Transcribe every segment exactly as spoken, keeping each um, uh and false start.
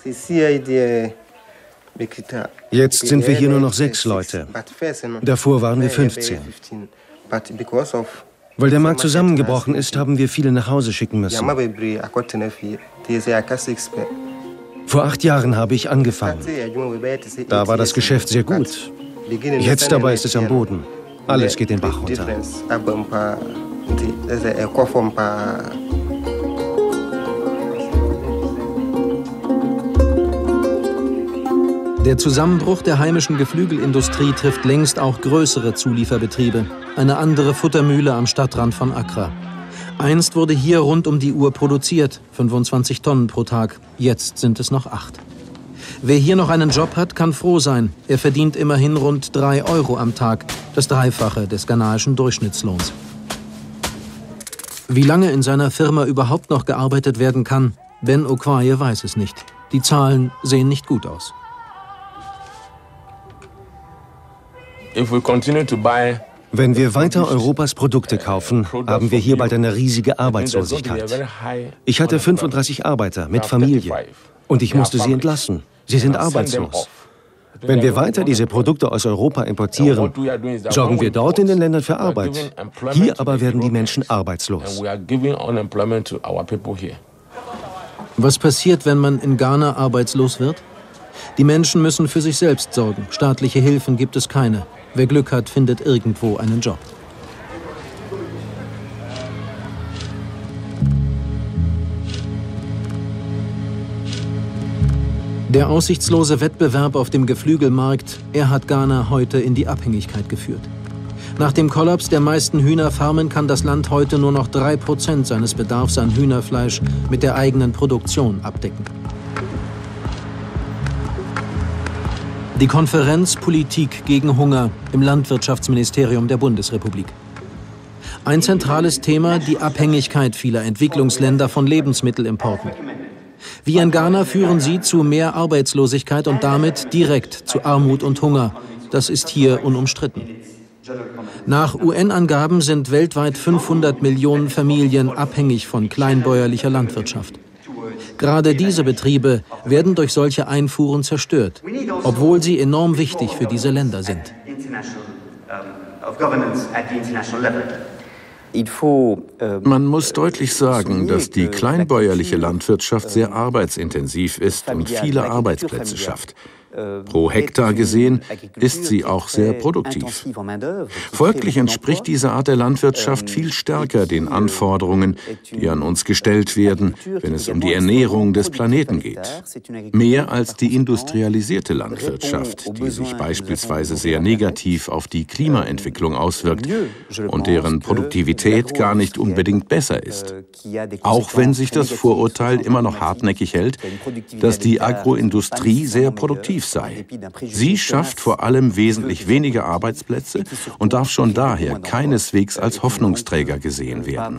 Jetzt sind wir hier nur noch sechs Leute. Davor waren wir fünfzehn. Weil der Markt zusammengebrochen ist, haben wir viele nach Hause schicken müssen. Vor acht Jahren habe ich angefangen. Da war das Geschäft sehr gut. Jetzt dabei ist es am Boden. Alles geht den Bach runter. Der Zusammenbruch der heimischen Geflügelindustrie trifft längst auch größere Zulieferbetriebe. Eine andere Futtermühle am Stadtrand von Accra. Einst wurde hier rund um die Uhr produziert, fünfundzwanzig Tonnen pro Tag. Jetzt sind es noch acht. Wer hier noch einen Job hat, kann froh sein. Er verdient immerhin rund drei Euro am Tag, das Dreifache des ghanaischen Durchschnittslohns. Wie lange in seiner Firma überhaupt noch gearbeitet werden kann, Ben Okwaye weiß es nicht. Die Zahlen sehen nicht gut aus. Wenn wir weiter Europas Produkte kaufen, haben wir hier bald eine riesige Arbeitslosigkeit. Ich hatte fünfunddreißig Arbeiter mit Familie und ich musste sie entlassen. Sie sind arbeitslos. Wenn wir weiter diese Produkte aus Europa importieren, sorgen wir dort in den Ländern für Arbeit. Hier aber werden die Menschen arbeitslos. Was passiert, wenn man in Ghana arbeitslos wird? Die Menschen müssen für sich selbst sorgen. Staatliche Hilfen gibt es keine. Wer Glück hat, findet irgendwo einen Job. Der aussichtslose Wettbewerb auf dem Geflügelmarkt, er hat Ghana heute in die Abhängigkeit geführt. Nach dem Kollaps der meisten Hühnerfarmen kann das Land heute nur noch drei Prozent seines Bedarfs an Hühnerfleisch mit der eigenen Produktion abdecken. Die Konferenz Politik gegen Hunger im Landwirtschaftsministerium der Bundesrepublik. Ein zentrales Thema, die Abhängigkeit vieler Entwicklungsländer von Lebensmittelimporten. Wie in Ghana führen sie zu mehr Arbeitslosigkeit und damit direkt zu Armut und Hunger. Das ist hier unumstritten. Nach U N-Angaben sind weltweit fünfhundert Millionen Familien abhängig von kleinbäuerlicher Landwirtschaft. Gerade diese Betriebe werden durch solche Einfuhren zerstört, obwohl sie enorm wichtig für diese Länder sind. Man muss deutlich sagen, dass die kleinbäuerliche Landwirtschaft sehr arbeitsintensiv ist und viele Arbeitsplätze schafft. Pro Hektar gesehen ist sie auch sehr produktiv. Folglich entspricht diese Art der Landwirtschaft viel stärker den Anforderungen, die an uns gestellt werden, wenn es um die Ernährung des Planeten geht. Mehr als die industrialisierte Landwirtschaft, die sich beispielsweise sehr negativ auf die Klimaentwicklung auswirkt und deren Produktivität gar nicht unbedingt besser ist. Auch wenn sich das Vorurteil immer noch hartnäckig hält, dass die Agroindustrie sehr produktiv sei. Sie schafft vor allem wesentlich weniger Arbeitsplätze und darf schon daher keineswegs als Hoffnungsträger gesehen werden.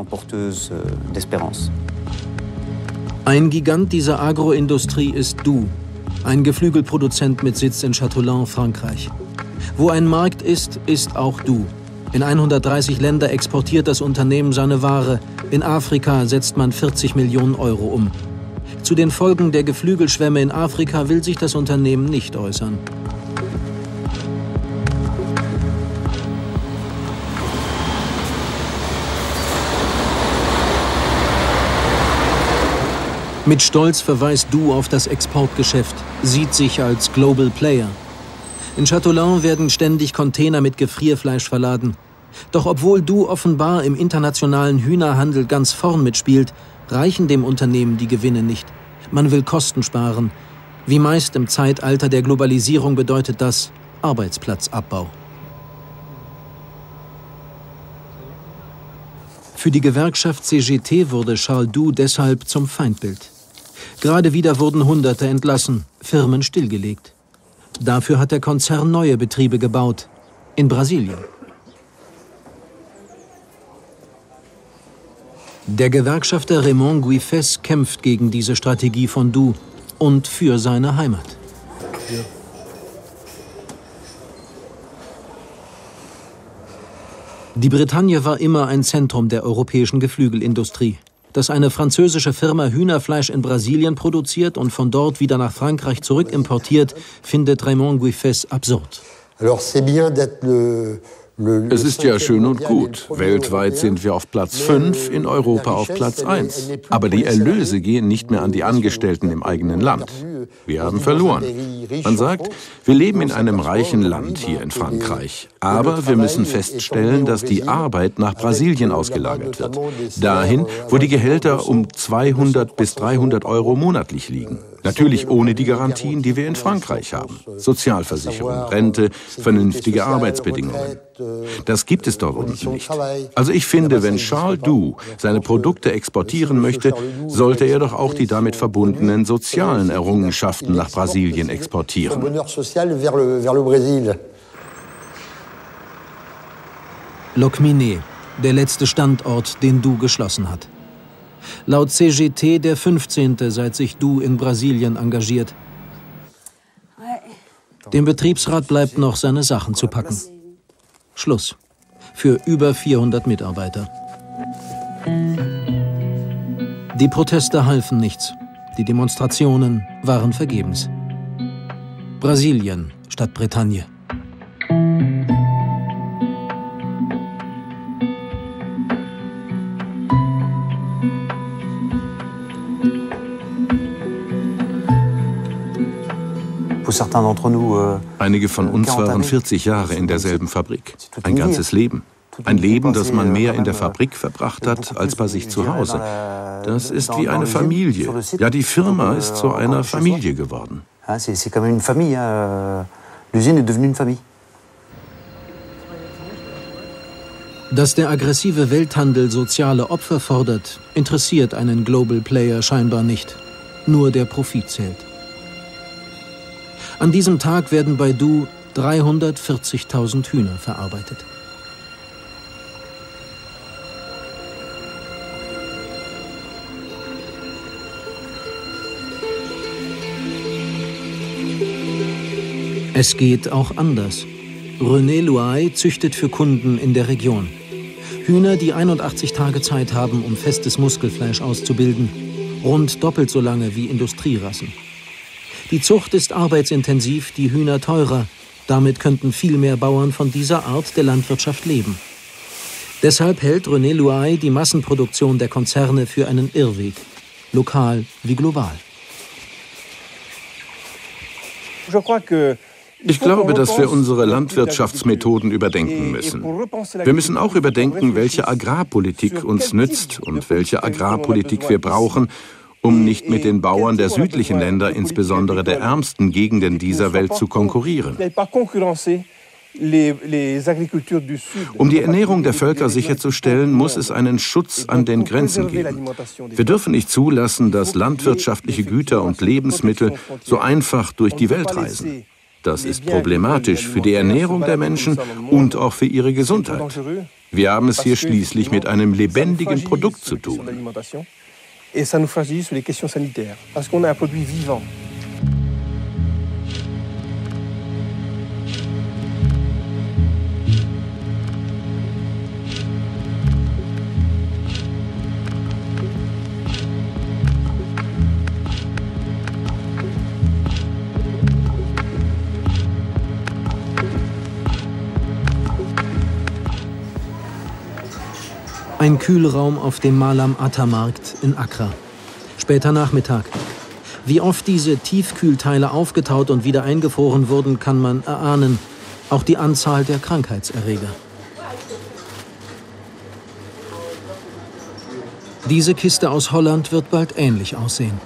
Ein Gigant dieser Agroindustrie ist Du, ein Geflügelproduzent mit Sitz in Châteaulin, Frankreich. Wo ein Markt ist, ist auch Du. In hundertdreißig Länder exportiert das Unternehmen seine Ware. In Afrika setzt man vierzig Millionen Euro um. Zu den Folgen der Geflügelschwämme in Afrika will sich das Unternehmen nicht äußern. Mit Stolz verweist Du auf das Exportgeschäft, sieht sich als Global Player. In Châteaulin werden ständig Container mit Gefrierfleisch verladen. Doch obwohl Du offenbar im internationalen Hühnerhandel ganz vorn mitspielt, reichen dem Unternehmen die Gewinne nicht. Man will Kosten sparen. Wie meist im Zeitalter der Globalisierung bedeutet das Arbeitsplatzabbau. Für die Gewerkschaft C G T wurde Charles Du deshalb zum Feindbild. Gerade wieder wurden Hunderte entlassen, Firmen stillgelegt. Dafür hat der Konzern neue Betriebe gebaut, in Brasilien. Der Gewerkschafter Raymond Guifes kämpft gegen diese Strategie von Du und für seine Heimat. Die Bretagne war immer ein Zentrum der europäischen Geflügelindustrie. dass eine französische Firma Hühnerfleisch in Brasilien produziert und von dort wieder nach Frankreich zurückimportiert, findet Raymond Guiffes absurd. Es ist ja schön und gut. Weltweit sind wir auf Platz fünf, in Europa auf Platz eins. Aber die Erlöse gehen nicht mehr an die Angestellten im eigenen Land. Wir haben verloren. Man sagt, wir leben in einem reichen Land hier in Frankreich. Aber wir müssen feststellen, dass die Arbeit nach Brasilien ausgelagert wird. Dahin, wo die Gehälter um zweihundert bis dreihundert Euro monatlich liegen. Natürlich ohne die Garantien, die wir in Frankreich haben. Sozialversicherung, Rente, vernünftige Arbeitsbedingungen. Das gibt es dort unten nicht. Also ich finde, wenn Charles Doux seine Produkte exportieren möchte, sollte er doch auch die damit verbundenen sozialen Errungenschaften nach Brasilien exportieren. Locminé, der letzte Standort, den Doux geschlossen hat. Laut C G T der fünfzehnte, seit sich Doux in Brasilien engagiert. Dem Betriebsrat bleibt noch, seine Sachen zu packen. Schluss. Für über vierhundert Mitarbeiter. Die Proteste halfen nichts. Die Demonstrationen waren vergebens. Brasilien statt Bretagne. Einige von uns waren vierzig Jahre in derselben Fabrik. Ein ganzes Leben. Ein Leben, das man mehr in der Fabrik verbracht hat, als bei sich zu Hause. Das ist wie eine Familie. Ja, die Firma ist zu einer Familie geworden. Dass der aggressive Welthandel soziale Opfer fordert, interessiert einen Global Player scheinbar nicht. Nur der Profit zählt. An diesem Tag werden bei Doux dreihundertvierzigtausend Hühner verarbeitet. Es geht auch anders. René Louay züchtet für Kunden in der Region. Hühner, die einundachtzig Tage Zeit haben, um festes Muskelfleisch auszubilden. Rund doppelt so lange wie Industrierassen. Die Zucht ist arbeitsintensiv, die Hühner teurer. Damit könnten viel mehr Bauern von dieser Art der Landwirtschaft leben. Deshalb hält René Louay die Massenproduktion der Konzerne für einen Irrweg. Lokal wie global. Ich glaube, dass wir unsere Landwirtschaftsmethoden überdenken müssen. Wir müssen auch überdenken, welche Agrarpolitik uns nützt und welche Agrarpolitik wir brauchen, um nicht mit den Bauern der südlichen Länder, insbesondere der ärmsten Gegenden dieser Welt, zu konkurrieren. Um die Ernährung der Völker sicherzustellen, muss es einen Schutz an den Grenzen geben. Wir dürfen nicht zulassen, dass landwirtschaftliche Güter und Lebensmittel so einfach durch die Welt reisen. Das ist problematisch für die Ernährung der Menschen und auch für ihre Gesundheit. Wir haben es hier schließlich mit einem lebendigen Produkt zu tun. Et ça nous fragilise sur les questions sanitaires, parce qu'on a un produit vivant. Ein Kühlraum auf dem Malam-Atta-Markt in Accra. Später Nachmittag. Wie oft diese Tiefkühlteile aufgetaut und wieder eingefroren wurden, kann man erahnen. Auch die Anzahl der Krankheitserreger. Diese Kiste aus Holland wird bald ähnlich aussehen.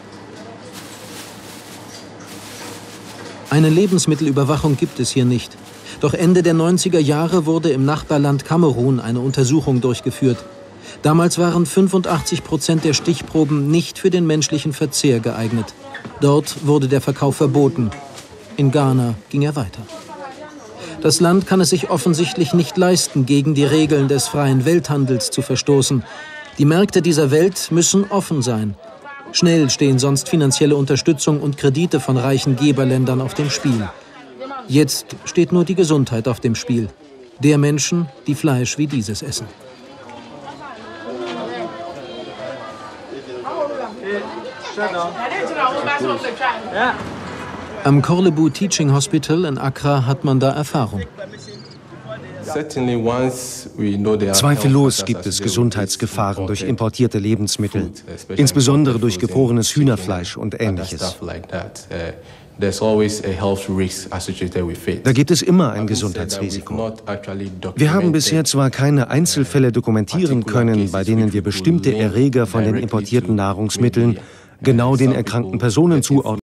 Eine Lebensmittelüberwachung gibt es hier nicht. Doch Ende der neunziger Jahre wurde im Nachbarland Kamerun eine Untersuchung durchgeführt. Damals waren fünfundachtzig Prozent der Stichproben nicht für den menschlichen Verzehr geeignet. Dort wurde der Verkauf verboten. In Ghana ging er weiter. Das Land kann es sich offensichtlich nicht leisten, gegen die Regeln des freien Welthandels zu verstoßen. Die Märkte dieser Welt müssen offen sein. Schnell stehen sonst finanzielle Unterstützung und Kredite von reichen Geberländern auf dem Spiel. Jetzt steht nur die Gesundheit auf dem Spiel. Der Menschen, die Fleisch wie dieses essen. Am Korlebu Teaching Hospital in Accra hat man da Erfahrung. Zweifellos gibt es Gesundheitsgefahren durch importierte Lebensmittel, insbesondere durch gefrorenes Hühnerfleisch und Ähnliches. Da gibt es immer ein Gesundheitsrisiko. Wir haben bisher zwar keine Einzelfälle dokumentieren können, bei denen wir bestimmte Erreger von den importierten Nahrungsmitteln genau den erkrankten Personen zuordnen